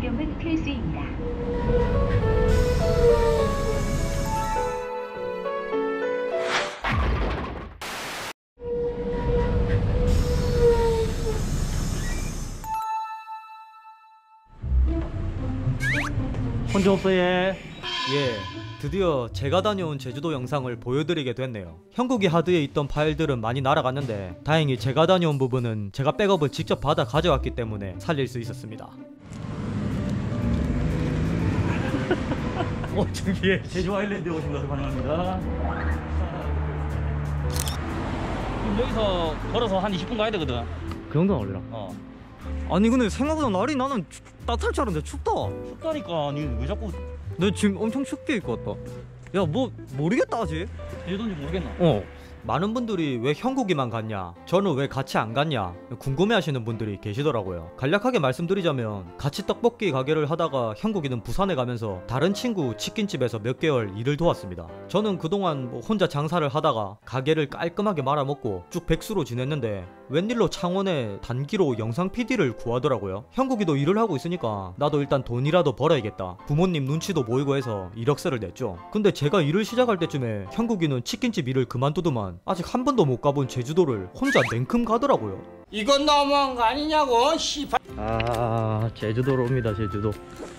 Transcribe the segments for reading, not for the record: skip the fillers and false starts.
적용은 필수입니다. 혼자 없어 얘. 예, 드디어 제가 다녀온 제주도 영상을 보여드리게 됐네요. 형국이 하드에 있던 파일들은 많이 날아갔는데 다행히 제가 다녀온 부분은 제가 백업을 직접 받아 가져왔기 때문에 살릴 수 있었습니다. 저기에 제주 아일랜드에 오신 것을 환영합니다. 지금 여기서 걸어서 한 20분 가야 되거든. 그 정도는 걸리나? 아니 근데 생각보다 날이 나는 따뜻할 줄 알았는데 춥다. 춥다니까. 니 왜 자꾸 너 지금 엄청 춥게 입고 왔다. 야 뭐 모르겠다 아직. 제주도인지 모르겠나? 많은 분들이 왜 형국이만 갔냐, 저는 왜 같이 안 갔냐 궁금해하시는 분들이 계시더라고요. 간략하게 말씀드리자면 같이 떡볶이 가게를 하다가 형국이는 부산에 가면서 다른 친구 치킨집에서 몇 개월 일을 도왔습니다. 저는 그동안 혼자 장사를 하다가 가게를 깔끔하게 말아먹고 쭉 백수로 지냈는데 웬일로 창원에 단기로 영상 PD를 구하더라고요. 형국이도 일을 하고 있으니까 나도 일단 돈이라도 벌어야겠다, 부모님 눈치도 보이고 해서 이력서를 냈죠. 근데 제가 일을 시작할 때쯤에 형국이는 치킨집 일을 그만두더만 아직 한 번도 못 가본 제주도를 혼자 냉큼 가더라고요. 이건 너무한 거 아니냐고, 씨발. 제주도로 옵니다. 제주도.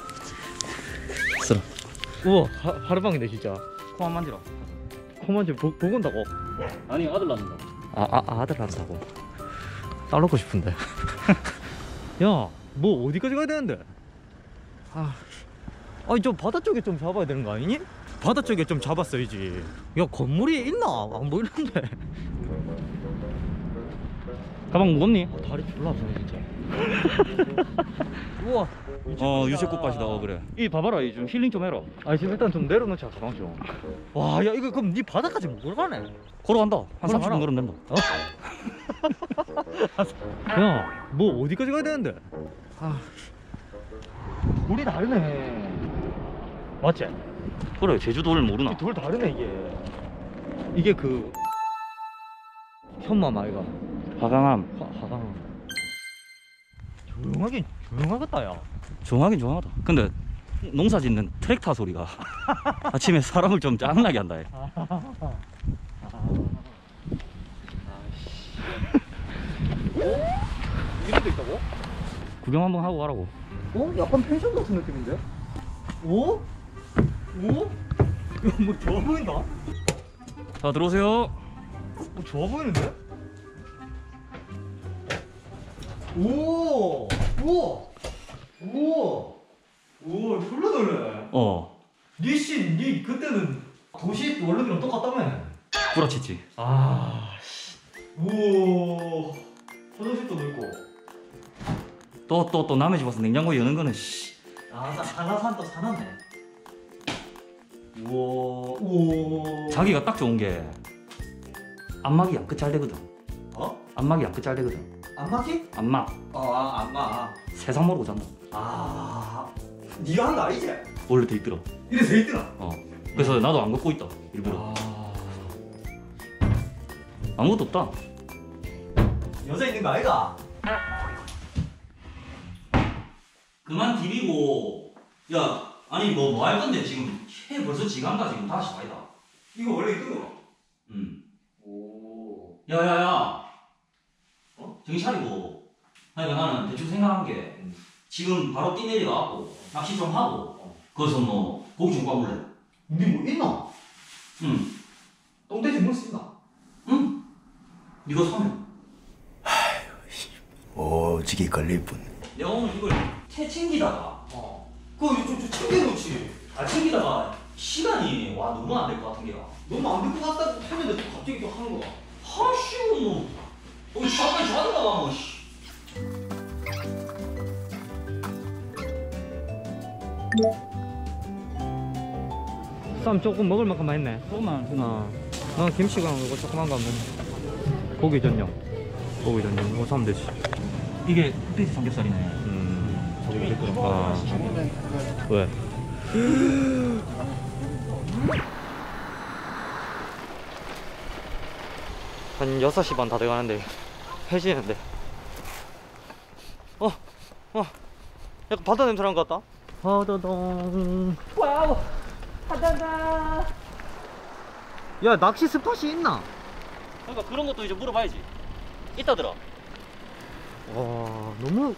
우와, 하루방이네 진짜. 코 안 만지라. 코만 보고 온다고? 아니 아들 낳는다. 아들 낳는다고? 딸 놓고 싶은데. 야, 뭐 어디까지 가야 되는데? 아니 좀 바다 쪽에 좀 잡아야 되는 거 아니니? 바다 쪽에 좀 잡았어야지. 야, 건물이 있나? 안 보이는데. 가방 무겁니? 다리 졸라 아프네 진짜. 우와. 유채꽃밭이다. 그래. 이 봐봐라. 이 좀 힐링 좀 해라. 지금 일단 좀 내려놓자 가방 좀. 와, 야 이거 그럼 네 바다까지 못 가네. 걸어간다. 한 걸어가라. 30분 걸으면 된다. 야, 뭐 어디까지 가야 되는데? 돌이 다르네. 맞지? 그래. 제주도를 모르나? 돌 다르네 이게 그 현맘 아이가. 화강암. 화강. 조용하겠다 야. 조용하긴 조용하다. 근데 농사 짓는 트랙터 소리가 아침에 사람을 좀 짜증나게 한다. 이런 데 있다고? 구경 한번 하고 가라고. 약간 펜션 같은 느낌인데? 오? 이거 뭐 좋아 보인다? 자, 들어오세요. 좋아 보이는데? 오! 우와! 우와! 우와, 훌러들네. 니 그때는 도시 원룸이랑 똑같다며? 구라치지. 우와, 화장실도 넓고. 또 남의 집 와서 냉장고 여는 거는 산화산 또 사놨네. 우와. 자기가 딱 좋은 게 안마기 양끝 잘 되거든. 안마기 양끝 잘 되거든. 안마기? 안마. 안마. 세상 모르고 잔다. 니가 한 거 아니지? 원래 돼 있더라. 이래 돼 있더라. 그래서 나도 안 걷고 있다. 일부러. 아무것도 없다. 여자 있는 거 아이가? 그만 디비고. 야, 아니 뭐 할 건데 지금 해 벌써 지간다 지금 5시 반이다. 이거 원래 있던 거? 오. 야야야. 정신 차리고. 그러니까 나는 대충 생각한 게 지금 바로 뛰 내려가고 낚시 좀 하고 거기서 뭐 고기 좀 구워볼래? 니 뭐 있나? 응. 똥돼지 먹을 수 있나? 응. 이거 사면. 오지게 걸릴 뿐. 내가 오늘 이걸 챙기다가 그거 좀 챙겨놓지. 챙기다가 시간이 너무 안 될 것 같은 게야. 너무 안 될 것 같다고 했는데 또 갑자기 또 하는 거야. 하시오 뭐. 잠깐 자다가 뭐. 쌈 조금 먹을 만큼만 했네. 조금만. 난 김치랑 이거 조그만 거 하면 고기 전용 이거 사면 되지. 이게 흑돼지 삼겹살이네. 왜? 한 6시 반 다 돼가는데 해지는데. 약간 바다 냄새 나는 것 같다. 바다동. 와우. 바다다. 야, 낚시 스팟이 있나? 그러니까 그런 것도 이제 물어봐야지. 이따더라. 와, 너무.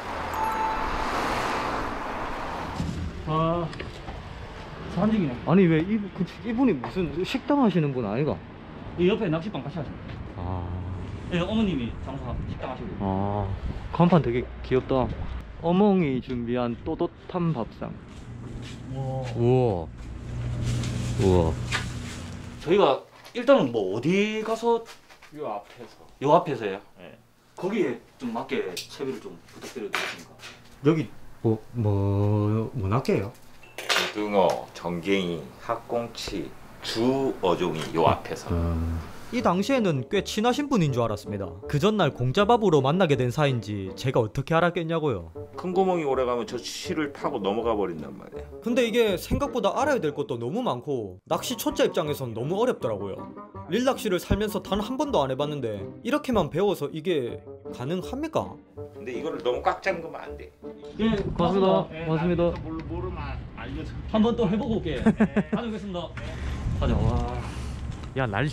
아, 사람들이네. 아니 왜 이분이 무슨 식당 하시는 분 아이가? 이 옆에 낚시방 같이 하죠. 아, 예, 어머님이 장사 식당 하시고. 아, 간판 되게 귀엽다. 어몽이 준비한 또렷한 밥상. 우와. 우와. 저희가 일단은 뭐 어디 가서 요 앞에서. 요 앞에서요. 네. 거기에 좀 맞게 채비를 좀 부탁드려도 되겠습니까? 여기 뭐 낚게요? 고등어, 정갱이, 학꽁치, 주 어종이 요 앞에서. 이 당시에는 꽤 친하신 분인 줄 알았습니다. 그 전날 공짜밥으로 만나게 된 사이인지 제가 어떻게 알았겠냐고요. 큰 구멍이 오래가면 저 실을 타고 넘어가 버린단 말이야. 근데 이게 생각보다 알아야 될 것도 너무 많고 낚시 초짜 입장에선 너무 어렵더라고요. 릴낚시를 살면서 단 한 번도 안 해봤는데 이렇게만 배워서 이게 가능합니까? 근데 이거를 너무 꽉 잠그면 안 돼. 예, 고맙습니다. 고맙습니다. 모르면 알려줘. 한번 또 해보고 올게. 다녀오겠습니다. 가자. 와. 야, 날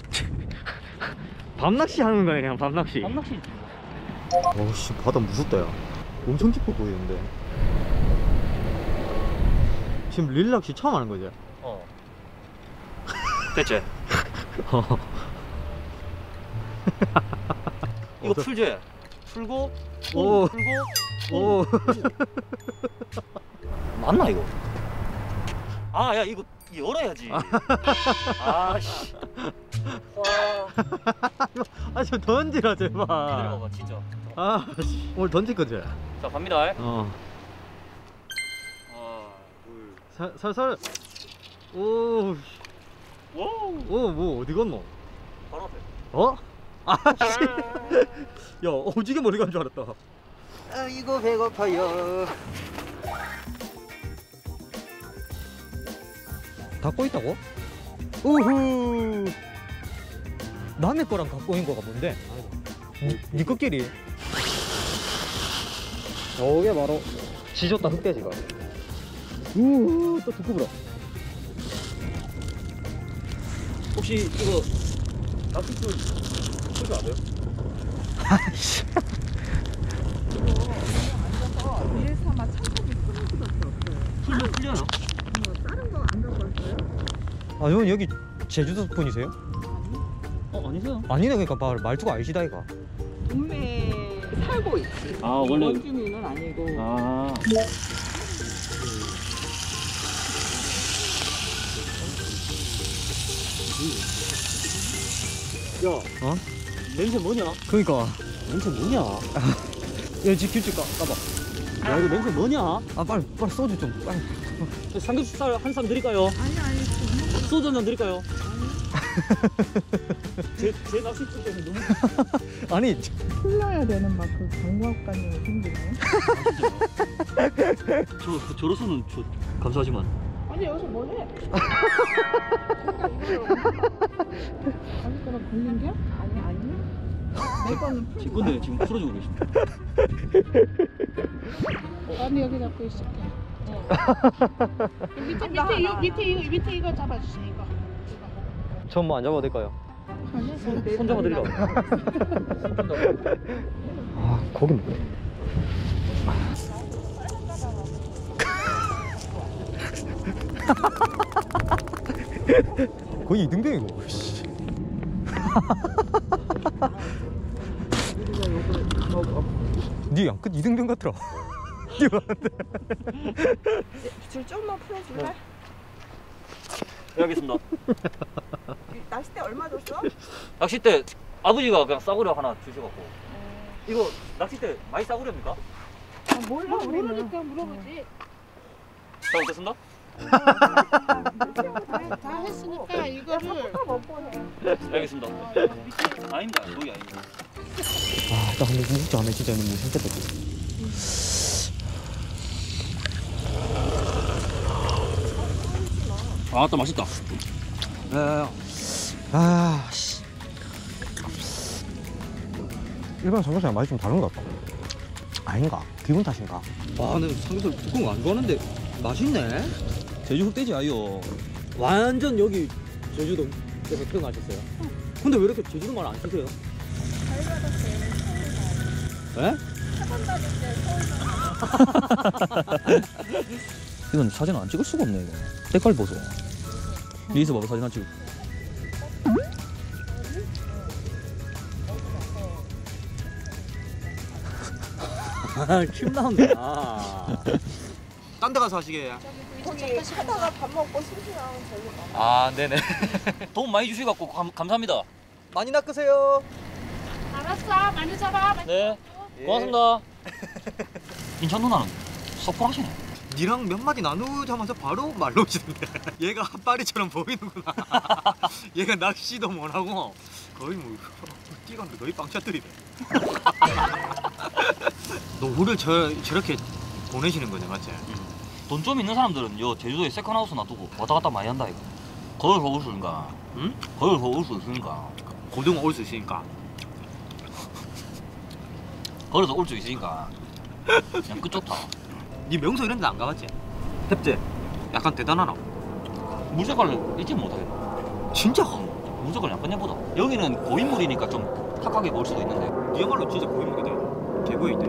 밤낚시 하는 거야, 그냥 밤낚시. 밤낚시. 어우씨, 바다 무섭다. 야, 엄청 깊어 보이는데. 지금 릴낚시 처음 하는 거지? 어. 됐지? 이거 풀지? 풀고 오. 풀고 오. 맞나 이거? 아, 야, 이거 열어야지. 아씨. 와. 아, 좀 던지라 제발. 기다려봐, 진짜. 아, 씨. 오늘 던질 거지? 자, 갑니다. 어. 둘. 살살. 오. 와우. 오, 뭐 어디 갔노? 바로 앞에. 어? 아씨. 야, 오지게 머리 간 줄 알았다. 아이고 배고파요. 갖고 있다고? 우후. 남의 거랑 갖고 있는 거가 뭔데? 니 거끼리. 저게 바로 지졌다 흑돼지가. 우후, 또 두꺼워라. 혹시 이거 낚싯줄 풀지 안 돼요? 아이씨. 일 삼아 창고기 풀어주셨어. 풀려요? 다른 거 안 갖고 왔어요? 아, 형 여기 제주도 분이세요? 아니세요? 아니네, 그러니까 말투가 아니시다 이가. 동네에 살고 있지. 아, 원래. 원주민은 아니고. 아. 야, 어? 냄새 뭐냐? 그러니까. 냄새 뭐냐? 야, 지 규칙 까봐. 야, 이거 냄새 뭐냐? 아, 빨리 소주 좀 빨리. 삼겹살 한 쌈 드릴까요? 아니 소주 한 잔 드릴까요? 제 낚싯줄 때문에 너무. 아니, 흘러야 되는 막 그 경고학관이 생기네. 저로서는 감사하지만. 아니 여기서 뭐해? 아니 거랑 걸린 게? 아니. 내 거는 풀. 지금 근데 지금 풀어주고 계십니다. 아니 여기 잡고 있을게. 밑에 이거 잡아주세요. 이거. 전 뭐 안 잡아도 될까요? 아니 손 잡아드리라고. 아, 거기 뭐야? 거의 이등병이고. 씨. 니 양끝 이등병 같더라. 줄 조금만 풀어줄래? 네, 알겠습니다. 낚싯대 얼마 줬어? 낚싯대 아버지가 그냥 싸구려 하나 주셔갖고. 이거 낚싯대 많이 싸구려입니까? 몰라 모르니까 물어보지. 잘 먹겠습니다. 다 했으니까 이거를 먹고 해. 알겠습니다. 아닙니다. 거기 아닙니다. 아, 나 근데 진짜 안해 진짜 너무 힘들다. 아, 또 맛있다. 아, 씨. 일반 삼겹살 맛이 좀 다른 것 같다. 아닌가? 기분 탓인가? 와, 나 삼겹살 두꺼운 거 안 좋아하는데 맛있네. 제주 흑돼지 아이요. 완전 여기 제주도에서 태어나셨어요? 근데 왜 이렇게 제주도 말 안 쓰세요? 잘 받았어요. 에? 학원 다닐 때 서울 이건 사진 안 찍을 수가 없네 이거. 색깔 보소. 여기서 봐봐 사진 안 찍을. 침 나온다. 딴 데 가서 하시게. 거기 하다가 밥 먹고 심심 나오면 저기 가. 아, 네네. 도움 많이 주셔갖고 감사합니다. 많이 낚으세요. 알았어, 많이 잡아. 많이 네. 예. 고맙습니다. 인천 누나는 섭섭하시네. 니랑 몇 마디 나누자마자 바로 말로 오시던데. 얘가 핫바리처럼 보이는구나. 얘가 낚시도 못하고 거의 뭐 뛰었는데 거의 빵샷들이네. 노후를 저렇게 보내시는 거네, 맞지? 돈 좀 있는 사람들은 요 제주도에 세컨하우스 놔두고 왔다 갔다 많이 한다 이거. 거기서 올 수 있으니까. 응? 거기서 올 수 있으니까. 고등어 올 수 있으니까. 거기서 올 수 있으니까. 그냥 끝 좋다. 니 명소 이런 데 안 가봤지? heb제. 약간 대단하나? 물 색깔을 잊지 못하겠다. 진짜? 물 색깔 약간 예쁘다. 여기는 고인물이니까 좀 탁하게 볼 수도 있는데. 니야말로 진짜 고인물이다. 개고이대.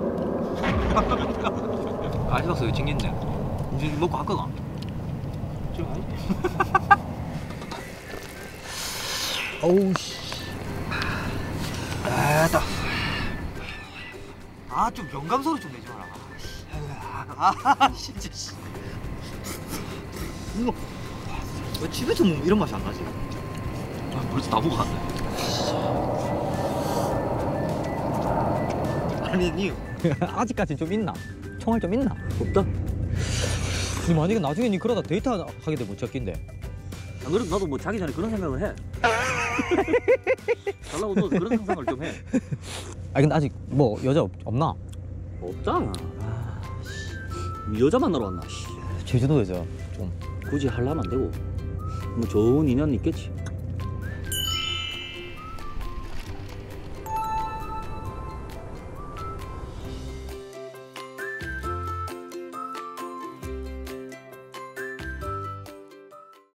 아이스박스 왜 챙겼네? 이제 먹고 할 거가? 좀 아니? 어우 씨. 됐다. 아, 좀 영감 소리 좀 내지 마라. 아, 진짜 씨. 우와. 왜 집에서 먹으면 이런 맛이 안 나지? 아, 벌써 다 먹었네. 아니, 니 아직까지 좀 있나? 총알 좀 있나? 없다. 니 만약에 나중에 니 그러다 데이트 하게 되면 어쩌긴데? 안 그래도 나도 뭐 자기 전에 그런 생각을 해. 달라고 너 그런 상상을 좀 해. 아니 근데 아직 뭐 여자 없나? 없잖아. 여자 만나러 왔나? 제주도 여자 좀. 굳이 하려면 안 되고 뭐 좋은 인연 있겠지.